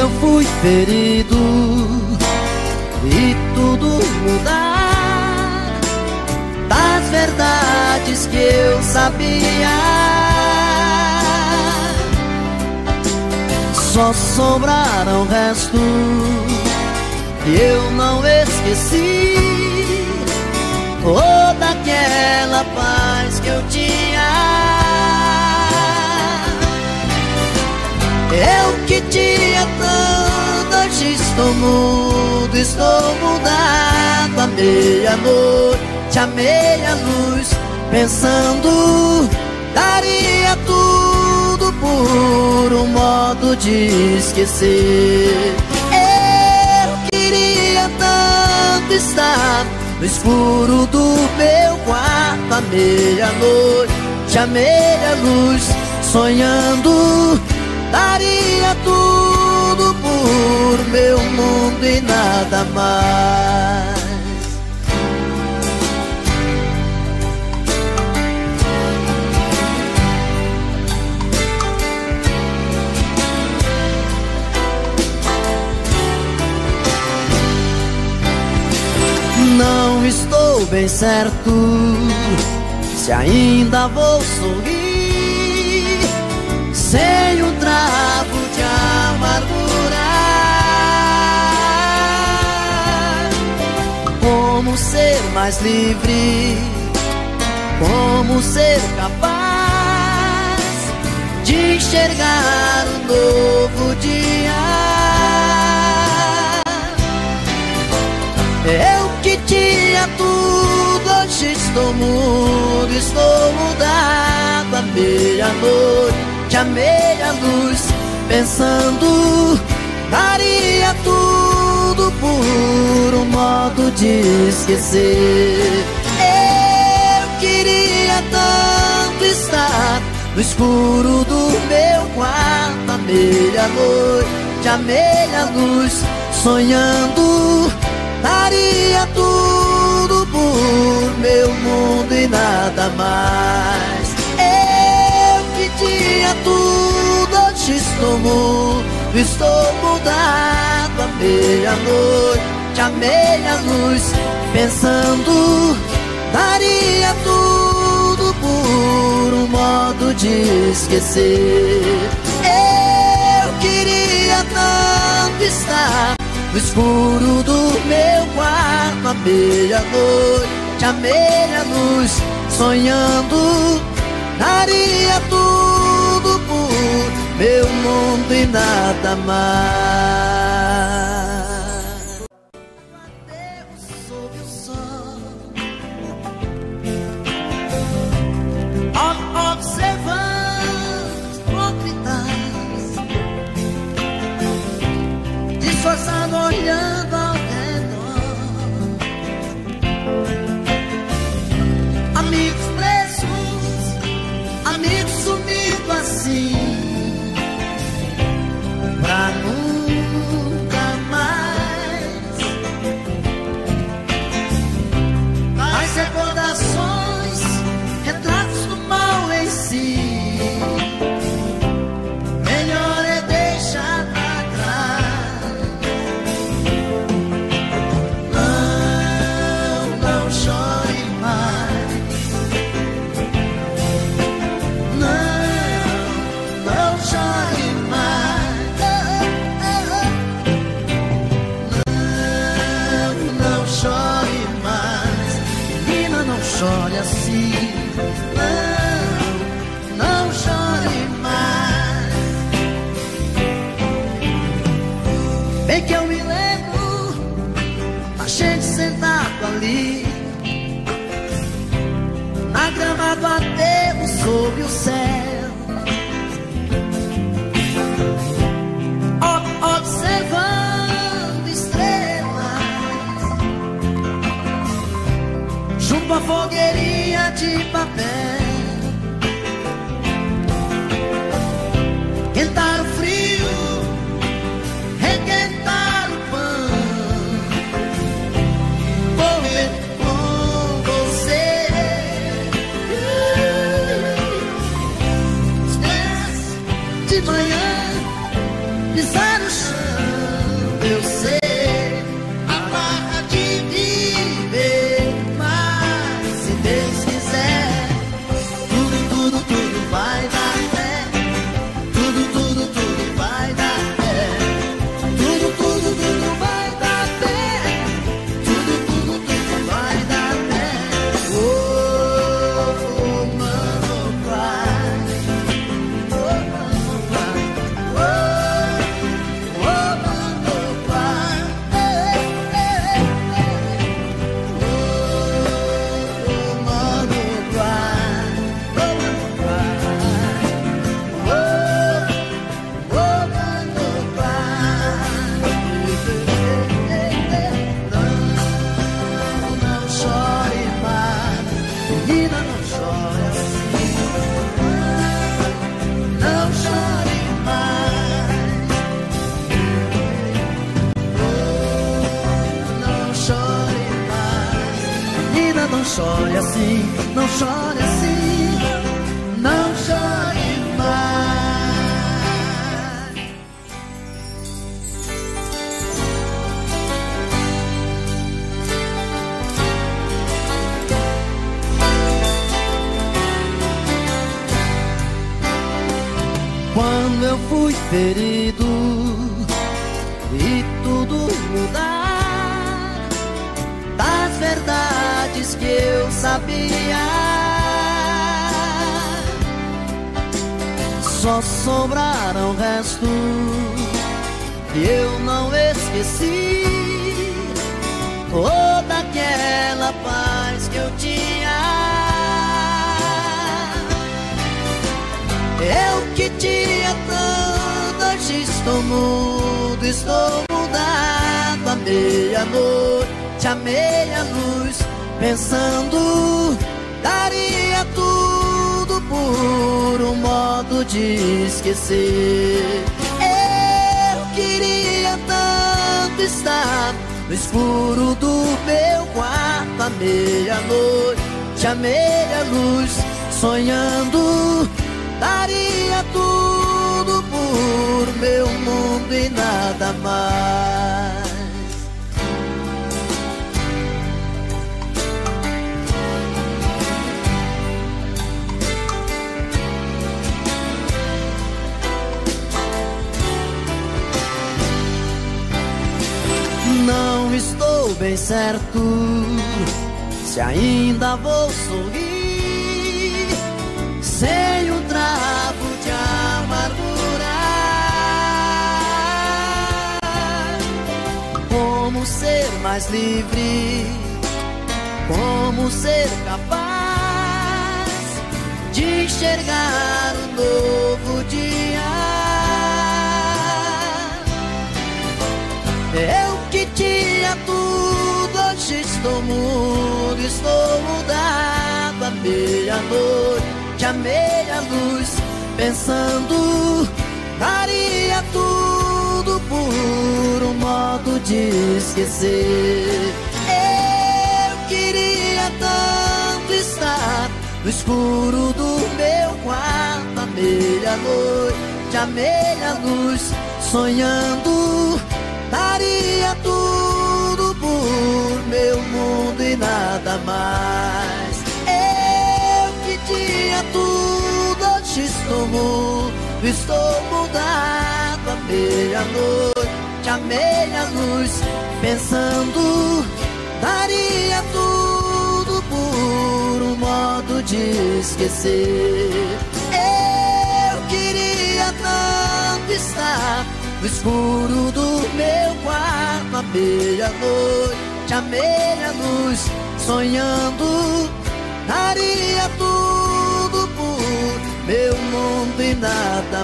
eu fui ferido e tudo mudar das verdades que eu sabia. Só sobraram restos que eu não esqueci, toda aquela paz que eu tinha. Eu que tinha tanto, hoje estou mudo, estou mudado. À meia-noite, à meia-luz, pensando, daria tudo por um modo de esquecer. Eu queria tanto estar no escuro do meu quarto, à meia-noite, à meia-luz, sonhando, daria tudo por meu mundo e nada mais. Não estou bem certo se ainda vou sorrir sem um trago de amargura. Como ser mais livre, como ser capaz de enxergar um novo dia. Eu que tinha tudo, hoje estou mudo, estou mudado. À meia-noite, à meia-luz, pensando, daria tudo por um modo de esquecer. Eu queria tanto estar no escuro do meu quarto, à meia-noite, à meia-luz, sonhando, daria tudo por meu mundo e nada mais. Eu que tinha tudo, hoje estou mudo, estou mudado. À meia-noite, à meia-luz, pensando, daria tudo por um modo de esquecer. Eu queria tanto estar no escuro do meu quarto, à meia-noite, à meia-luz, sonhando, daria tudo por meu mundo e nada mais. Adeus sob o sol, observando hipócritas, disfarçado, olhando ao redor. Amigos presos, amigos sumidos assim, pra nunca mais. As recordações, retratos do mal em si, melhor é deixar pra trás. Não chore mais. Não chore mais. Não chore mais. Menina, não chore assim. Não chore mais. Bem que eu me lembro, a gente sentado ali na grama do aterro sob o céu, observando estrelas, junto à fogueirinha de papel. Quentar o frio, requentar o pão, correr com você. De manhã, pisar no chão, assim, não chore assim, não chore mais. Quando eu fui ferido e tudo mudar, das verdades que eu sabia, só sobraram restos que eu não esqueci. Toda aquela paz que eu tinha, eu que tinha tanto, hoje estou mudo, estou mudado. À meia-noite, à meia-luz, pensando, daria tudo por um modo de esquecer. Eu queria tanto estar no escuro do meu quarto, à meia-noite, à meia-luz, sonhando, daria tudo por meu mundo e nada mais. Não estou bem certo se ainda vou sorrir sem um trago de amargura. Como ser mais livre, como ser capaz de enxergar um novo dia. Eu que tinha tudo, hoje estou mudo, estou mudado. À meia-noite, à meia-luz, pensando, daria tudo por um modo de esquecer. Eu queria tanto estar no escuro do meu quarto, à meia-noite, à meia-luz, sonhando, daria tudo por meu mundo e nada mais. Eu que tinha tudo, hoje estou mudo, estou mudado. À meia-noite, à meia-luz, pensando, daria tudo por um modo de esquecer. Eu queria tanto estar no escuro do meu quarto, à meia-noite, à meia-luz, sonhando, daria tudo por meu mundo e nada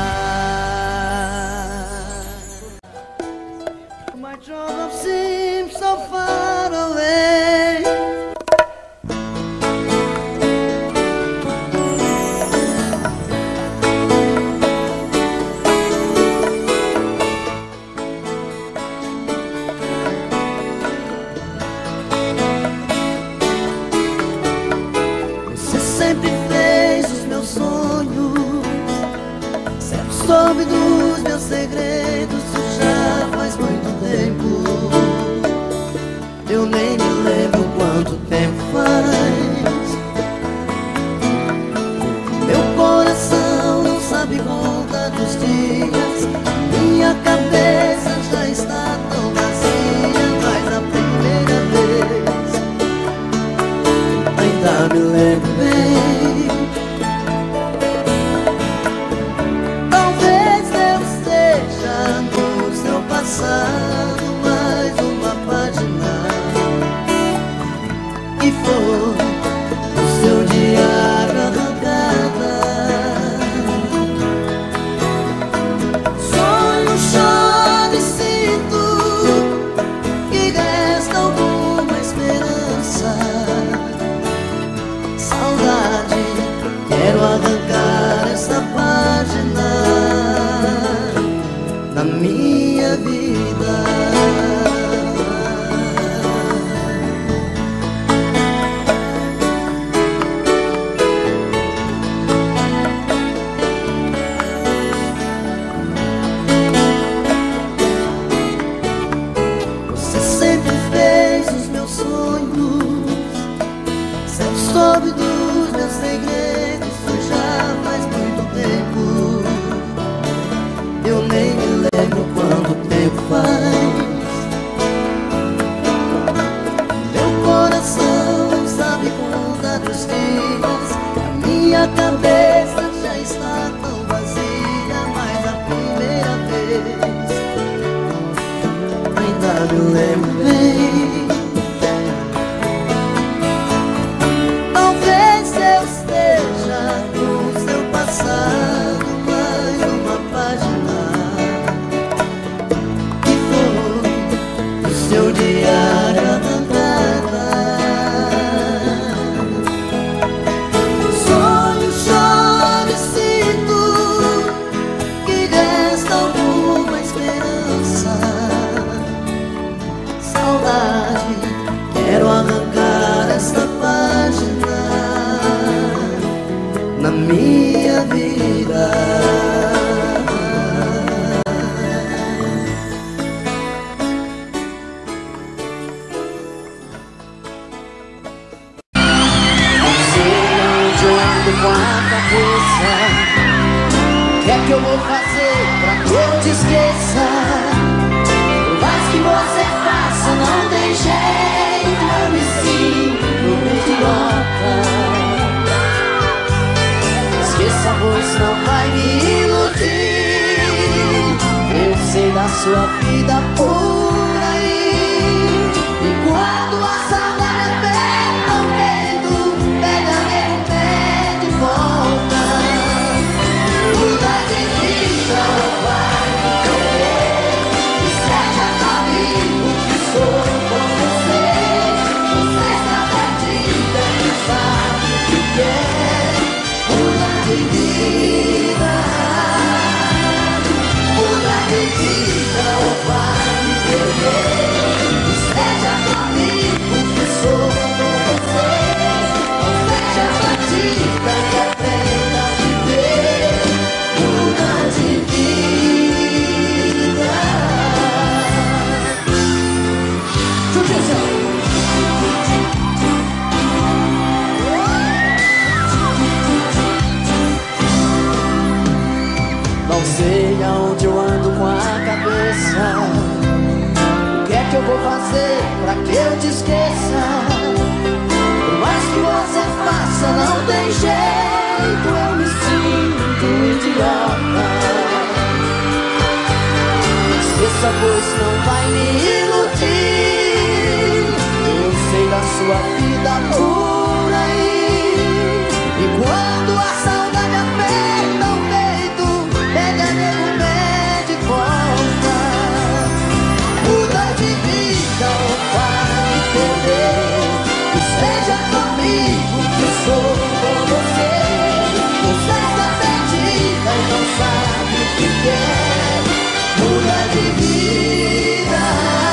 mais. My true love seems so far away. Soube dos meus segredos, isso já faz muito tempo. Eu nem me lembro quanto tempo faz. Meu coração não sabe contar dos dias, minha cabeça já está tão vazia. Mas a primeira vez ainda me lembro bem. Passado mais uma página, e foi o seu diário arrancada. Sonho, choro e sinto que resta alguma esperança. seu diário a cantada. Sonho, choro e sinto que resta alguma esperança. Saudade, quero arrancar esta página na minha vida. Com a cabeça, o que é que eu vou fazer pra que eu te esqueça? Por mais que você faça, não tem jeito, eu me sinto idiota. Esqueça, pois não vai me iludir. Eu sei da sua vida por aí. E quando a saudade aperta o peito, pega meu pé de volta. Muda de vida, vai me querer. E seja comigo que sou com você. Você está perdida e não sabe o que quer. Muda de vida, muda de vida, ou vai me querer. E seja comigo que sou com você. Ou seja batida e aprenda a viver. Muda de vida. Justiça. Não sei aonde eu ando com a cabeça. O que é que eu vou fazer pra que eu te esqueça? Por mais que você faça, não tem jeito, eu me sinto idiota. Esqueça, pois não vai me iludir. Eu sei da sua vida por aí. E quando a saudade aperta o peito, pega meu pé de volta. Muda de vida ou vai me perder. Esteja comigo que sou com você. Você está perdida e não sabe o que quer. Muda de vida,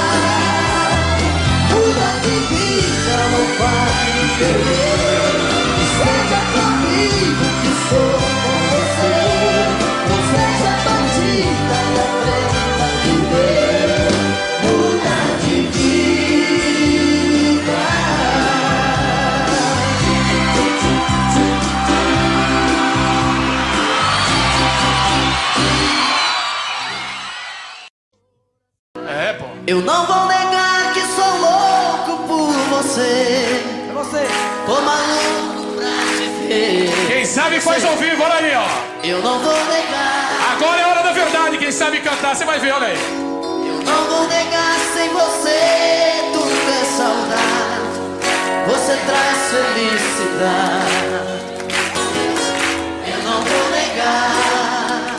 muda de vida ou vai me perder. Esteja comigo que sou com você. Não seja bandida e aprenda a viver. Muda de vida. É, pô. Eu não vou negar que sou louco por você. É você. Tô maluco pra te ver. Quem sabe faz ao vivo, olha ali, ó. Eu não vou negar. Agora é a hora da verdade. Quem sabe cantar, você vai ver, olha aí. Eu não vou negar, sem você tudo é saudade. Você traz felicidade. Eu não vou negar.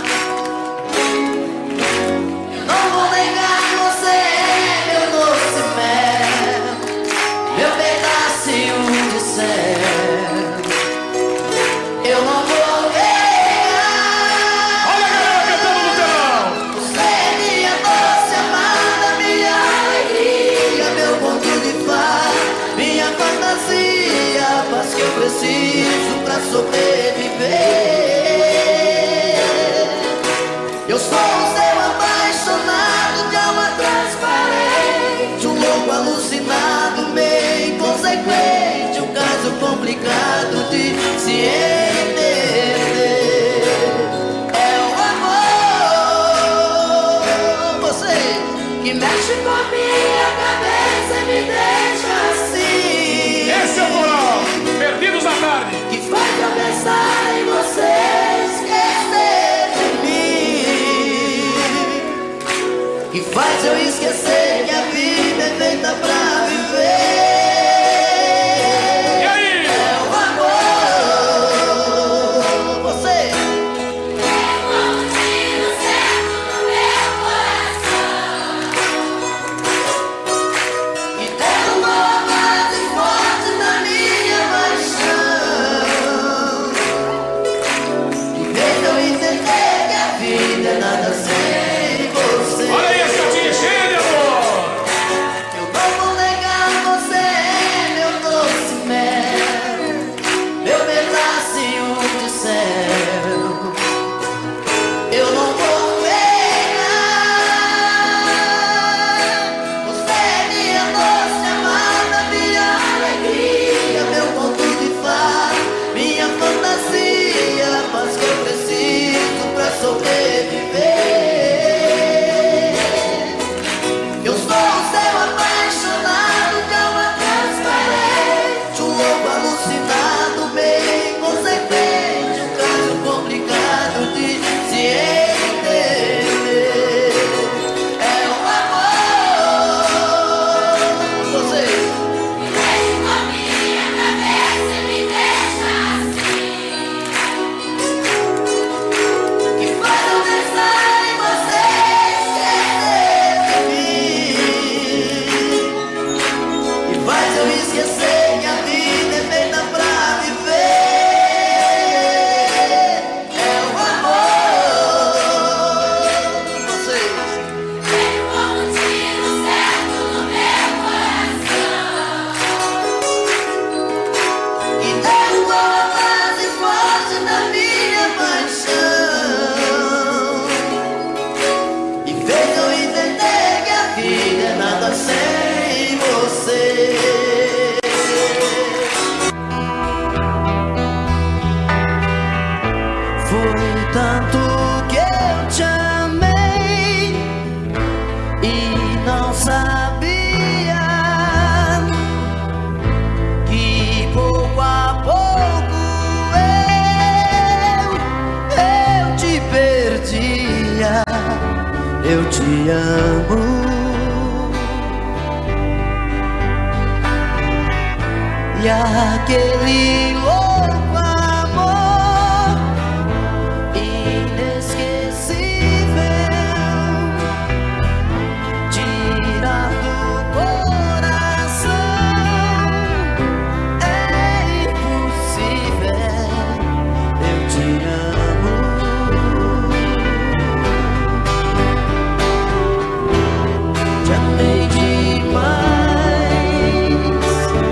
Eu não vou negar que você é meu doce mel, meu pedacinho de céu. Eu não vou negar. Olha a galera cantando no telão. Você é minha doce amada, minha alegria, meu conto de fada, minha fantasia, a paz que eu preciso. te amo. E aquele louco amor inesquecível tirar do coração é impossível. Eu te amo. Te amei demais,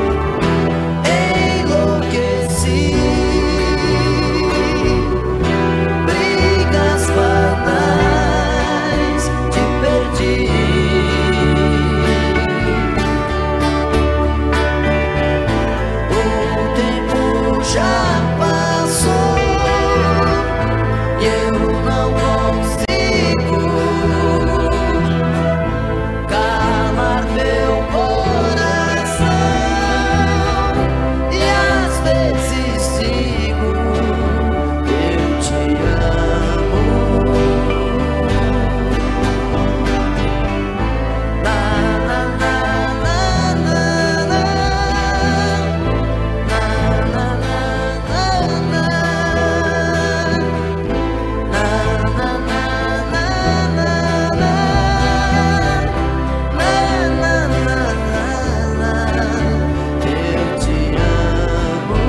enlouqueci. Brigas banais, te perdi. O tempo já passou e eu não consigo calar meu coração. E às vezes digo, eu te amo. Na na na na na na, na na na na na, na na na na na, eu te amo.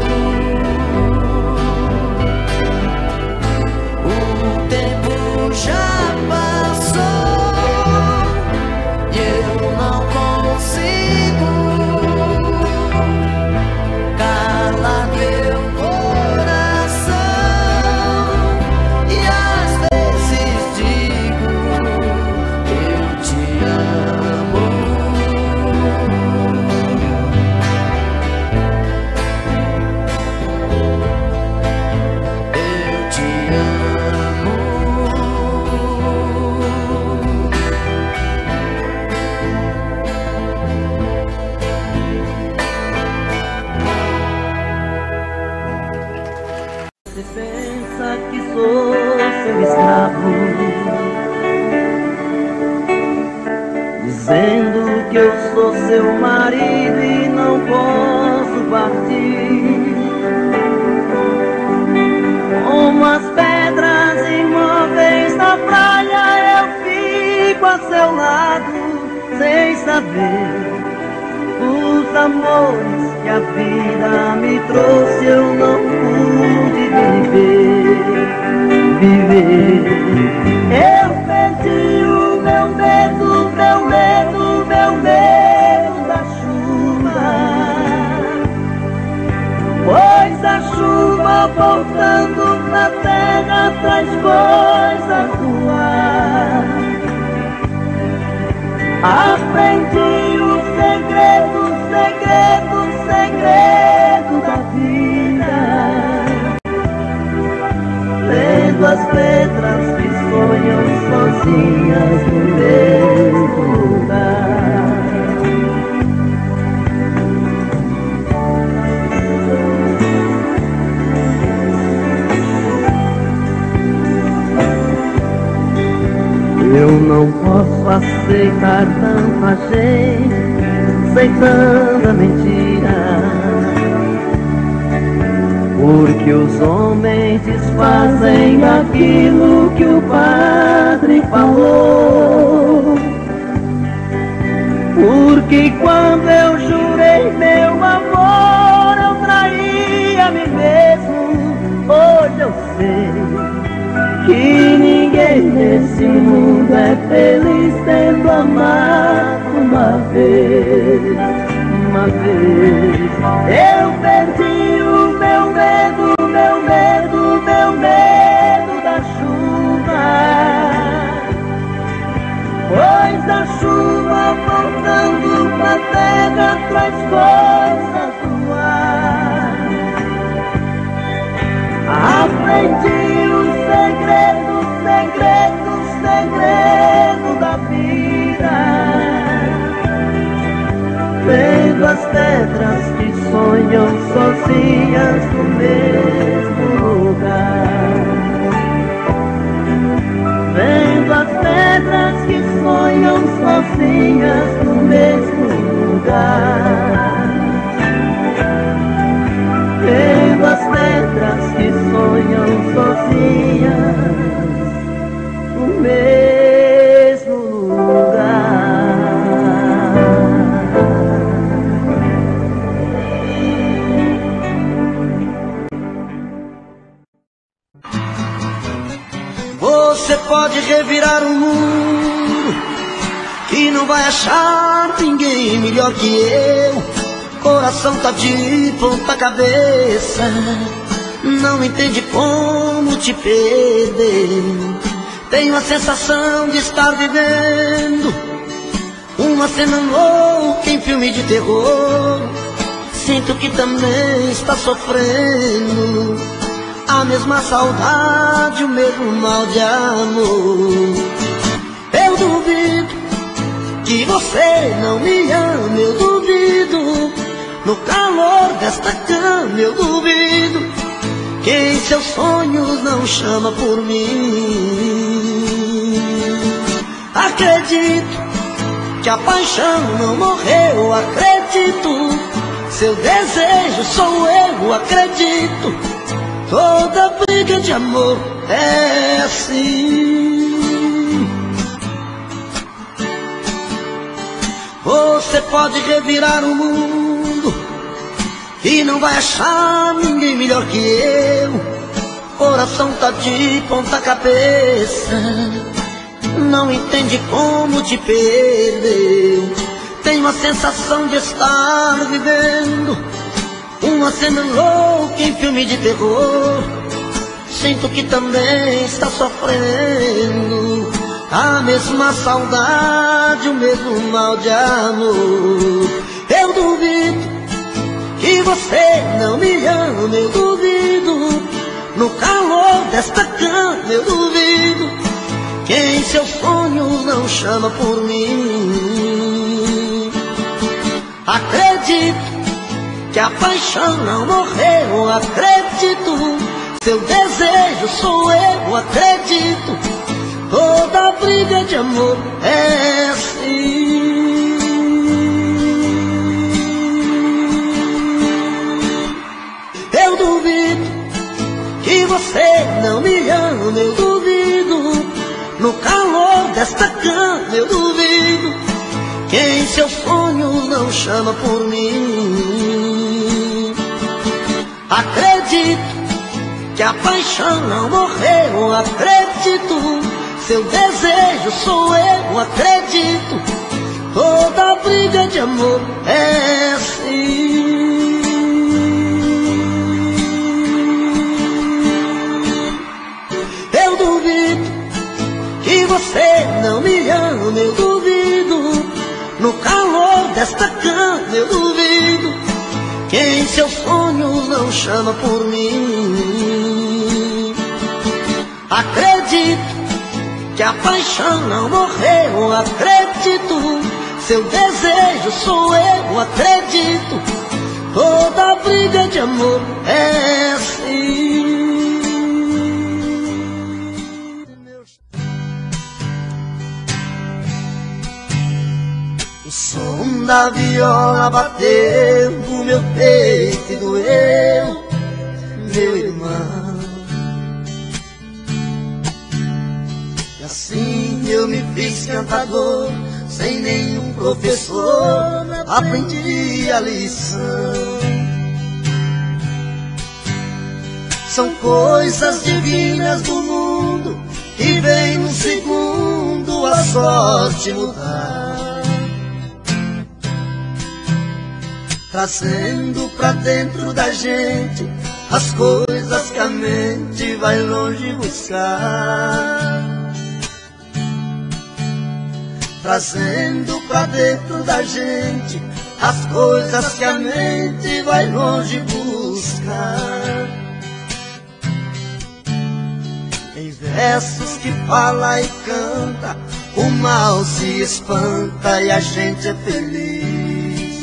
O tempo já passou e eu não consigo calar meu coração. E às vezes digo, eu te amo. Eu te amo. Você pensa que sou seu escravo, dizendo que eu sou seu marido e não posso partir. Como as pedras imóveis na praia, eu fico a seu lado, sem saber os amores que a vida me trouxe. Eu não pude viver. Eu perdi o meu medo, meu medo, meu medo da chuva, pois a chuva voltando na terra traz coisas do ar. Aprendi o segredo, segredo, segredo da vida, lendo as letras que sonham sozinhas no mesmo lugar. Eu não posso aceitar tanta gente, sem tanta mentira, porque os homens desfazem aquilo que o padre falou. Porque quando eu jurei meu amor, eu traí a mim mesmo. Hoje eu sei que ninguém nesse mundo é feliz tendo amado uma vez, uma vez. Eu perdi o meu medo, meu medo, meu medo da chuva, pois a chuva voltando pra terra traz coisas do ar. Aprendi o segredo, segredo, segredo da vida, vendo as pedras que sonham sozinhas no mesmo lugar, vendo as pedras sozinhas no mesmo lugar, vendo as pedras que sonham sozinhas no mesmo lugar. Você pode revirar o mundo, que não vai achar ninguém melhor que eu. Coração tá de ponta cabeça, não entende como te perder. Tenho a sensação de estar vivendo uma cena louca em filme de terror. Sinto que também está sofrendo a mesma saudade, o mesmo mal de amor. Eu duvido que você não me ama, eu duvido. No calor desta cama eu duvido que em seus sonhos não chama por mim. Acredito que a paixão não morreu, acredito. Seu desejo sou eu, acredito. Toda briga de amor é assim. Você pode revirar o mundo e não vai achar ninguém melhor que eu. Coração tá de ponta cabeça, não entende como te perder. Tenho a sensação de estar vivendo uma cena louca em filme de terror. Sinto que também está sofrendo a mesma saudade, o mesmo mal de amor. Eu duvido que você não me ama, eu duvido. No calor desta cama eu duvido que em seus sonhos não chama por mim. Acredito que a paixão não morreu, acredito. Seu desejo sou eu, acredito. Toda briga de amor é assim. Eu duvido que você não me ama, eu duvido. No calor desta cama eu duvido que em seus sonhos não chama por mim. Acredito que a paixão não morreu, acredito. Seu desejo sou eu, acredito. Toda briga de amor é assim. Eu duvido que você não me ama, eu duvido. No calor desta cama eu duvido que em seus sonhos não chama por mim. Acredito que a paixão não morreu, acredito. Seu desejo sou eu, acredito. Toda briga de amor é assim. O som da viola bateu no meu peito e doeu, meu irmão. E assim eu me fiz cantador, sem nenhum professor, aprendi a lição. São coisas divinas do mundo que vem num segundo a sorte mudar, trazendo pra dentro da gente as coisas que a mente vai longe buscar. Trazendo pra dentro da gente as coisas que a mente vai longe buscar. Em versos que fala e canta, o mal se espanta e a gente é feliz.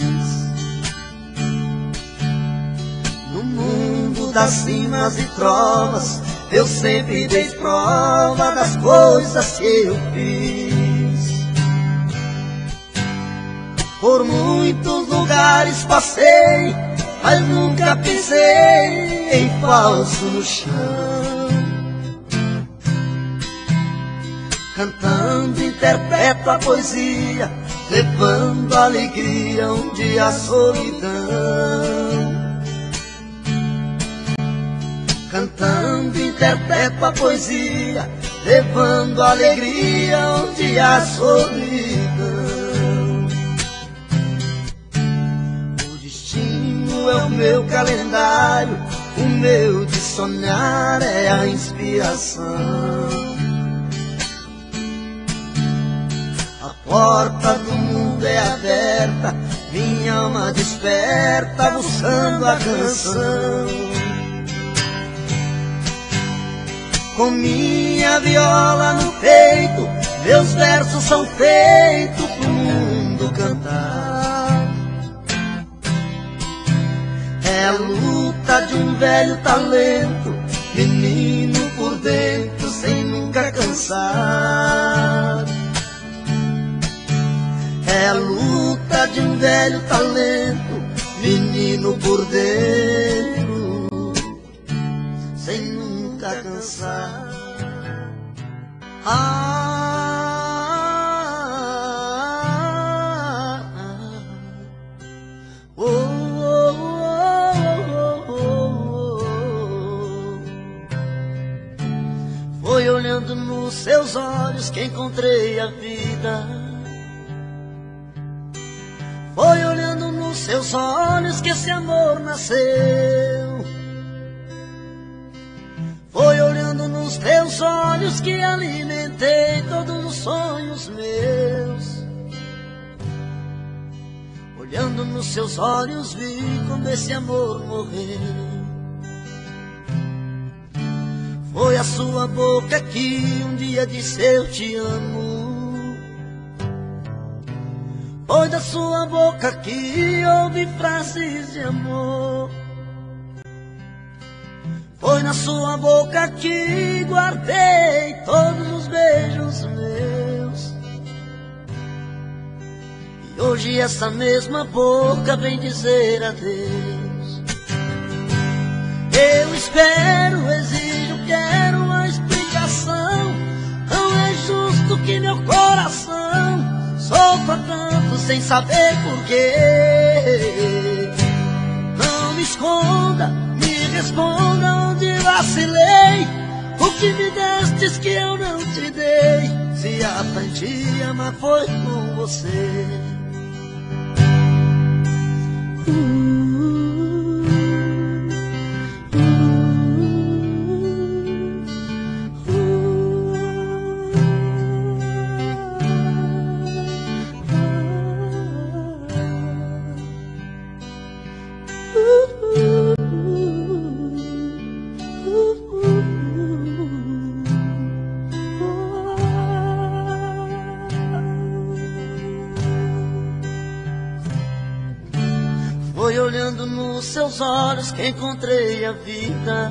No mundo das rimas e trovas, eu sempre dei prova das coisas que eu fiz. Por muitos lugares passei, mas nunca pisei em falso no chão. Cantando interpreto a poesia, levando alegria onde há solidão. Cantando interpreto a poesia, levando alegria onde há solidão. O destino é o meu calendário, o meu de sonhar é a inspiração. A porta do mundo é aberta, minha alma desperta buscando a canção. Com minha viola no peito, meus versos são feitos pro mundo cantar. É a luta de um velho talento, menino por dentro sem nunca cansar. É a luta de um velho talento, menino por dentro sem nunca cansar. Foi olhando nos seus olhos que encontrei a vida. Foi olhando nos seus olhos que esse amor nasceu. Foi olhando nos teus olhos que alimentei todos os sonhos meus. Olhando nos seus olhos vi como esse amor morreu. Foi a sua boca que um dia disse eu te amo. Foi da sua boca que ouvi frases de amor. Foi na sua boca que guardei todos os beijos meus. E hoje essa mesma boca vem dizer adeus. Eu espero, exijo, quero uma explicação. Não é justo que meu coração sofra tanto sem saber porquê. Não me esconda, me responda onde vacilei. O que me destes que eu não te dei? Se aprendi a amar foi com você. Foi olhando nos seus olhos que encontrei a vida.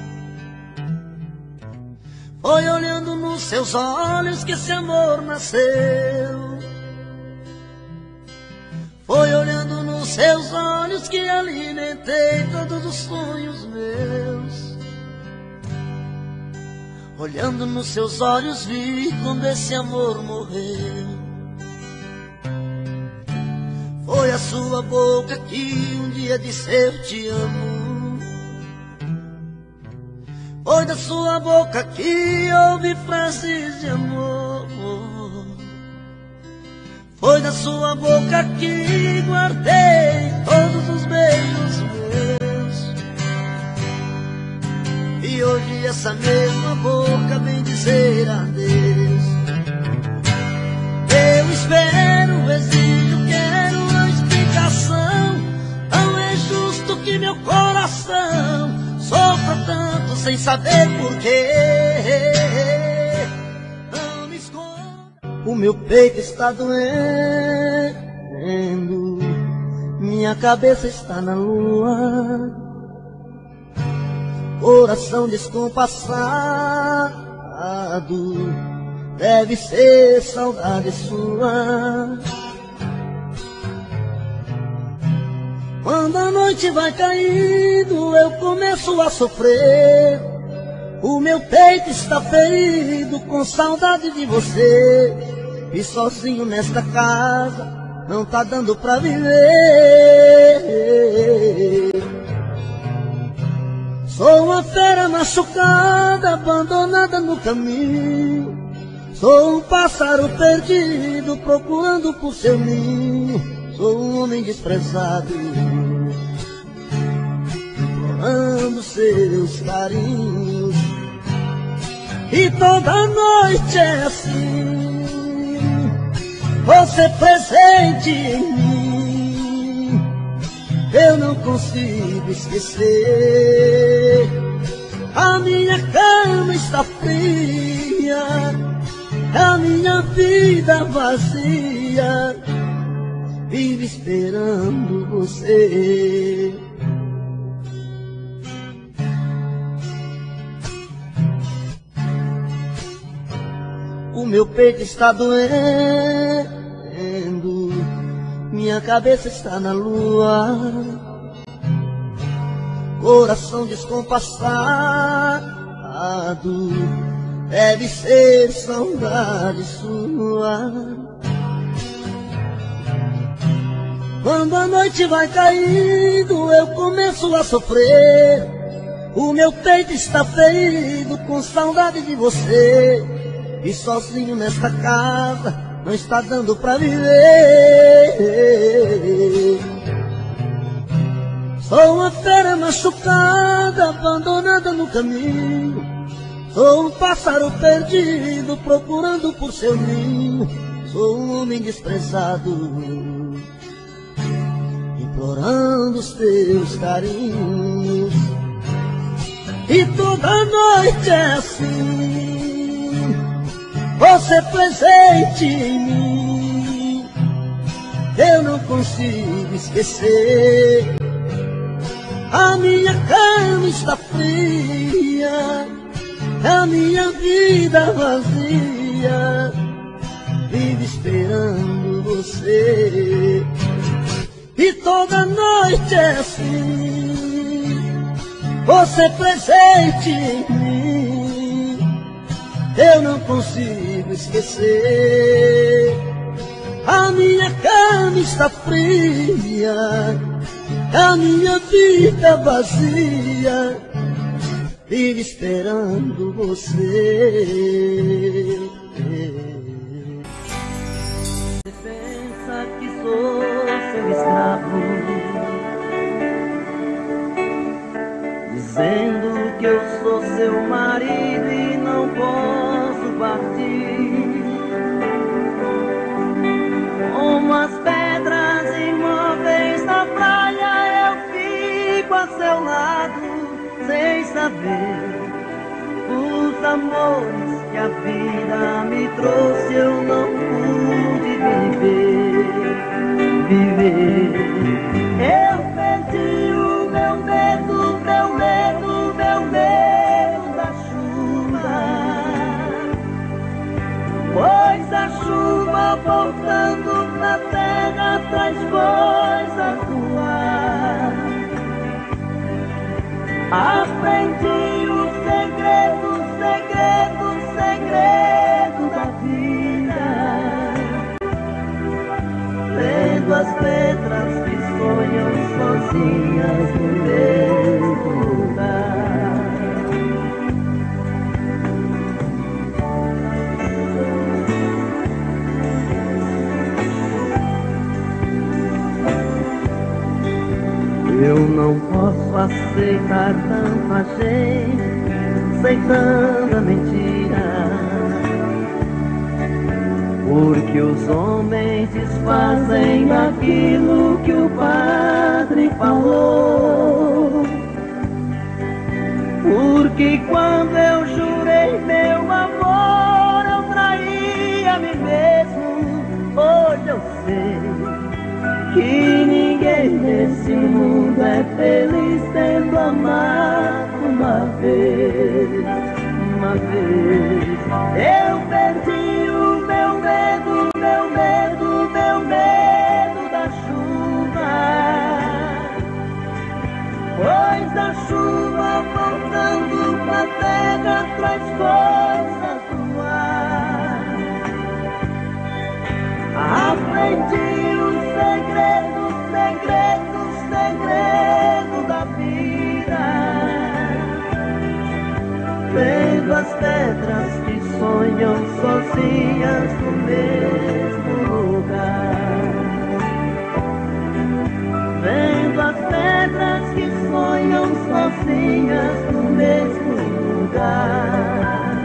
Foi olhando nos seus olhos que esse amor nasceu. Foi olhando nos seus olhos que alimentei todos os sonhos meus. Olhando nos seus olhos vi como esse amor morreu. Foi a sua boca que um dia disse eu te amo. Foi da sua boca que ouvi frases de amor. Foi da sua boca que guardei todos os beijos meus. E hoje essa mesma boca vem dizer adeus. Eu espero, exijo, quero uma explicação. Não é justo que meu coração sofra tanto sem saber porquê. Não me esconda. O meu peito está doendo, minha cabeça está na lua, coração descompassado, deve ser saudade sua. Quando a noite vai caindo, eu começo a sofrer. O meu peito está ferido com saudade de você. E sozinho nesta casa não tá dando pra viver. Sou uma fera machucada, abandonada no caminho. Sou um pássaro perdido, procurando por seu ninho. Sou um homem desprezado, implorando seus carinhos. E toda noite é assim, você presente em mim. Eu não consigo esquecer. A minha cama está fria, a minha vida vazia, vive esperando você. O meu peito está doendo, minha cabeça está na lua, coração descompassado, deve ser saudade sua. Quando a noite vai caindo, eu começo a sofrer. O meu peito está ferido com saudade de você. E sozinho nesta casa não está dando pra viver. Sou uma fera machucada, abandonada no caminho. Sou um pássaro perdido, procurando por seu ninho. Sou um homem desprezado, implorando os teus carinhos. E toda noite é assim, você presente em mim. Eu não consigo esquecer. A minha cama está fria, a minha vida vazia, vive esperando você. E toda noite é assim, você presente em mim. Eu não consigo esquecer. A minha cama está fria, a minha vida vazia, vive esperando você. Você pensa que sou seu escravo, dizendo que eu sou seu marido e não posso partir. Como as pedras imóveis na praia, eu fico a seu lado, sem saber os amores que a vida me trouxe. Eu não pude viver. Eu perdi o meu medo, meu medo, meu medo da chuva, pois a chuva voltando na terra traz coisas do ar. Aprendi o segredo, segredo, segredo da vida, lendo as letras que sonham sozinhas no mesmo lugar. Eu não posso aceitar tanta gente aceitando a mentira, porque os homens desfazem aquilo que o padre falou. Porque quando eu jurei meu amor, eu traí a mim mesmo. Hoje eu sei que ninguém nesse mundo é feliz tendo amado uma vez, uma vez. Eu perdi o meu medo, meu medo, meu medo da chuva, A terra traz coisas do ar. Aprendi o segredo, segredo, segredo da vida. Vendo as pedras que sonham sozinhas no mesmo lugar. Vendo as pedras que sonham sozinhas no mesmo lugar.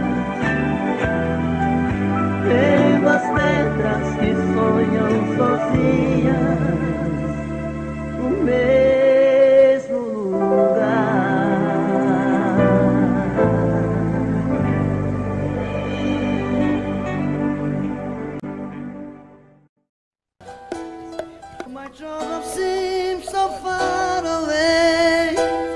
Vendo as pedras que sonham sozinhas no mesmo lugar. My trouble seems so far away.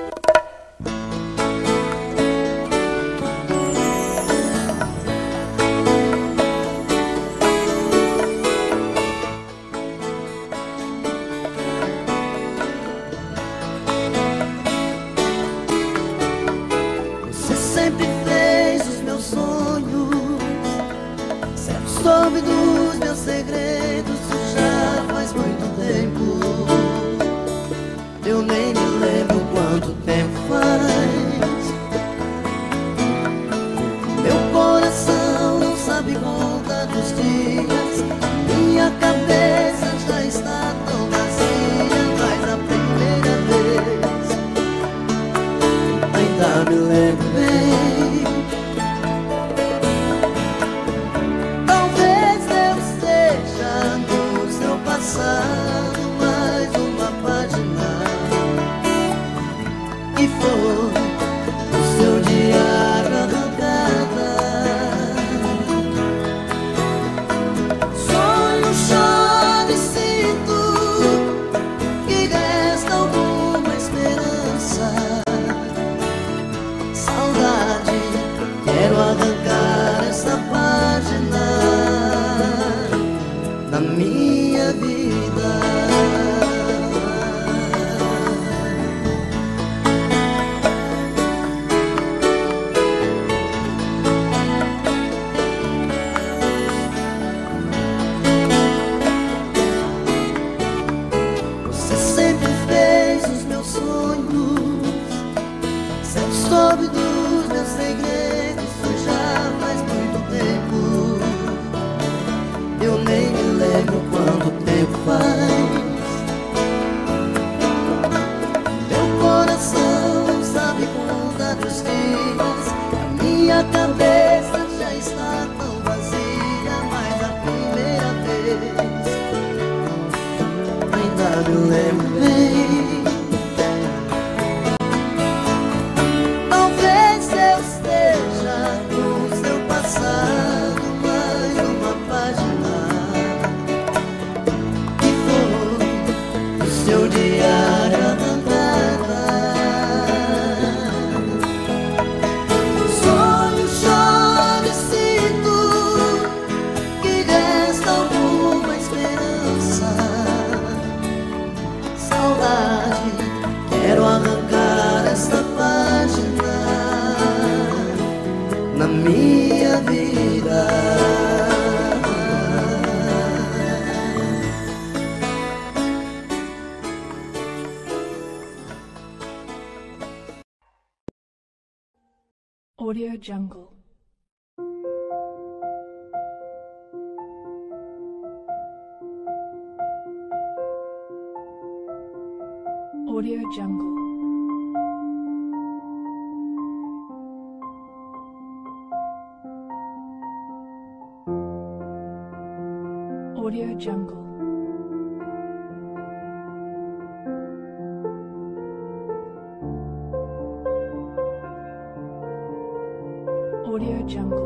Você sempre fez os meus sonhos, sempre soube dos meus segredos. Já faz muito tempo, eu nem me lembro quanto tempo faz. Meu coração não sabe contar dos dias, minha cabeça já está tão vazia. Mas a primeira vez ainda me lembro bem. Talvez eu esteja no seu passado, mais uma página que foi o seu diário arrancada. Sonho, choro e sinto que resta alguma esperança. Saudade, quero arrancar essa página na minha vida. Você sempre fez os meus sonhos, sempre soube dos meus segredos. Isso já faz muito tempo, eu nem me lembro quanto tempo faz. Meu coração não sabe contar dos dias, a minha cabeça já está tão vazia. Mas a primeira vez ainda me lembro bem. Talvez eu esteja no seu passado, mais uma página que foi o seu diário arrancada. Sonho, choro e sinto que resta alguma esperança. Saudade, quero arrancar essa página na minha vida. Audio Jungle. Audio Jungle. Audio Jungle. Audio Jungle.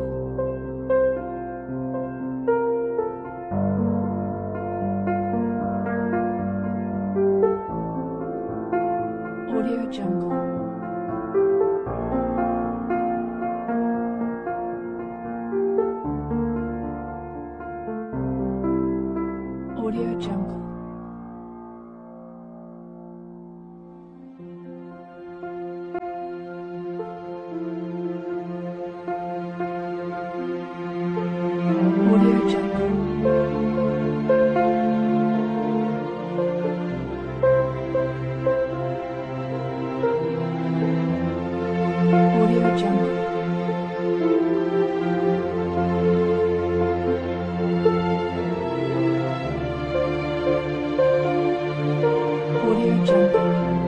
Audio Jungle. Audio Jungle. Audio Jungle.